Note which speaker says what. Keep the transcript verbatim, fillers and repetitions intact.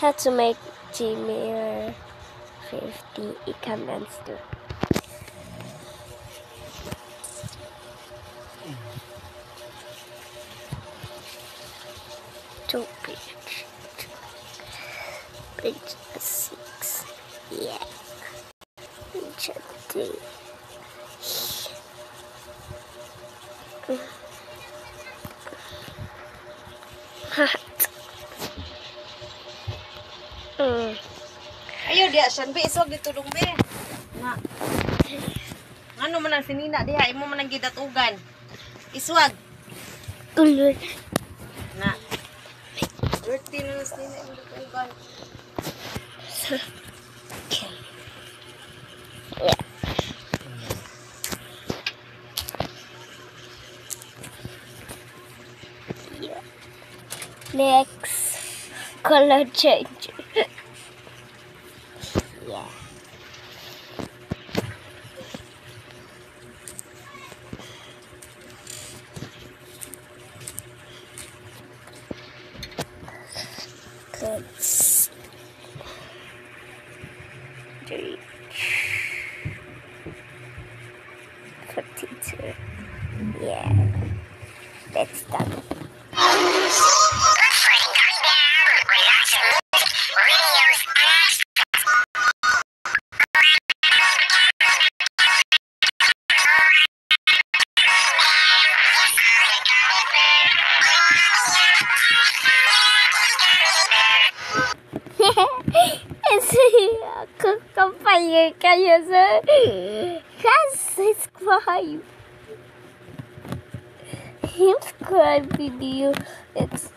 Speaker 1: How to make Gmail fifty ikan dan stew. Two page. Page six. Yeah. Page three. Hot. Mm.
Speaker 2: Ayo dia siyan be isog ditulong be. Na. Ano man ang sinina diha imo man ang gidatugan. Iswag.
Speaker 1: Tuloy.
Speaker 2: Na. Dirty na sinina imo datugan.
Speaker 1: Okay. Yeah. Yeah. Next color change. Yeah. Let's three forty-two. Yeah. That's done. Aku kampanye kayo sa subscribe subscribe video. It's